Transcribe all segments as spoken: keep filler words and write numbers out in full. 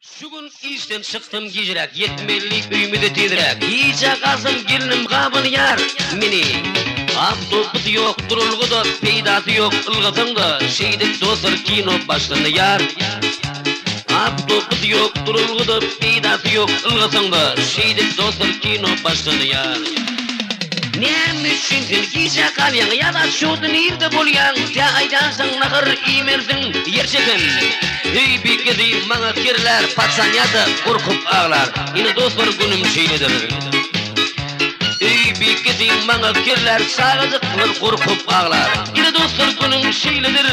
Şu gün işten çıktım gecirek, yetmeli üymüde tidirek. İyice kazım gelinim kabın yar mini. Avtobus yok, durulguda, peydatı yok, ılgıtında. Şeydik dostlar kino başlandı yar. Avtobus yok, durulguda, peydatı yok, ılgıtında. Şeydik dostlar kino başlandı yar. Nermişsin gece kalyan ya da şudun irde bolyan. Ya aydansın nakır imersin yerçekin. Ey bekedi bana kirler patsan ya da korkup ağlar. Yine dostlar günüm şeylidir. Ey bekedi bana kirler sağızıklar korkup ağlar. Yine dostlar günüm şeylidir.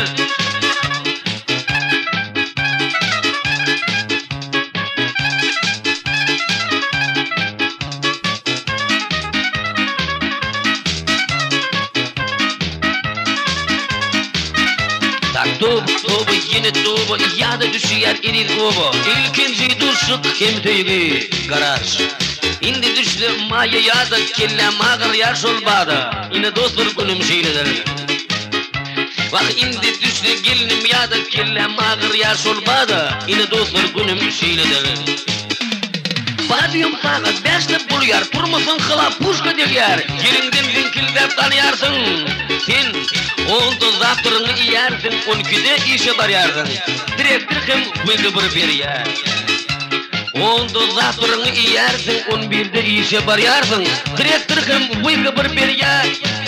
Tob, tob, yine tob, yada düşüyer iril obo. İlkinci duşuk hem tüyügü garaj. İndi düştü maya yada kelle mağır yaş olmadı. Yine dostlar günüm şeylidir. Bak indi düştü gelinim yada kelle mağır yaş olmadı. Yine dostlar günüm şeylidir. Badiyum sağa beşli buluyar, turmusun kıla puşka diyor. Yerinden zinkildep tanıyarsın. Sen onda zaptırını iyersin, on ikide işe barayarsın. Direktir hem buydu bir bir yer. Onda zaptırını iyersin, on birde işe barayarsın. Direktir hem buydu bir bir yer.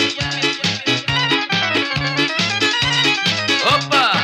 Hoppa!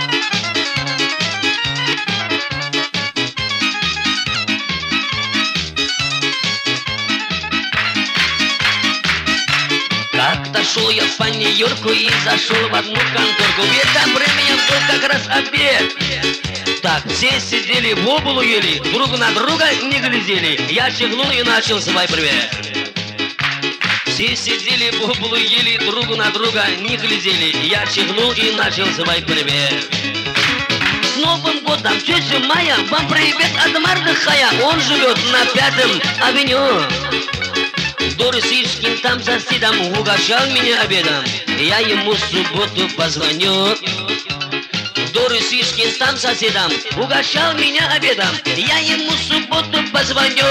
Как-то шел я по Нью-Йорку и зашел в одну конторку. В это время был как раз обед. Так, все сидели в углу ели, друг на друга не глядели. Я чихнул и начал свой привет. Все сидели в углу ели, друг на друга не глядели. Я чихнул и начал свой привет. С Новым годом, тетя Майя, вам привет от Мардыхая. Он живет на пятом авеню. Доросишкин там соседом угощал меня обедом. Я ему в субботу позвоню. Доросишкин там соседом угощал меня обедом. Я ему в субботу позвоню.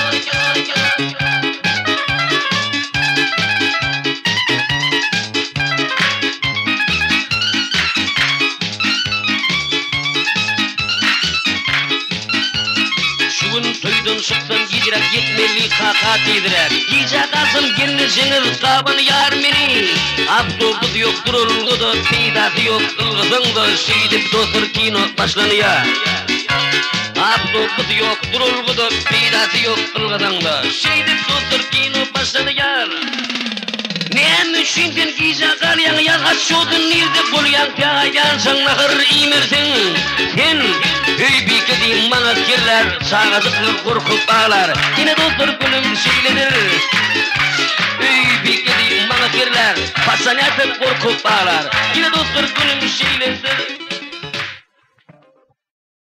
Toydun çıktım gecirek yetmeli kaka tidirek. Gece kalsın gelini jengil kabın yar meni. Avtobus yok durulguda, peydatı yok ılgızında. Şeydip dostlar kino başlanıyor. Avtobus yok durulguda, peydatı yok ılgızında. Şeydip dostlar kino başlanıyor. Nermişsin gece kalyan ya da şudun irde bolyan. Ya aydansın nakır imersin. Sen ey bekedi bana kirler sağızıklar korkup ağlar. Yine dostlar günüm şeylidir. Ey bekedi bana kirler patsan yatıp korkup ağlar. Yine dostlar günüm şeylidir.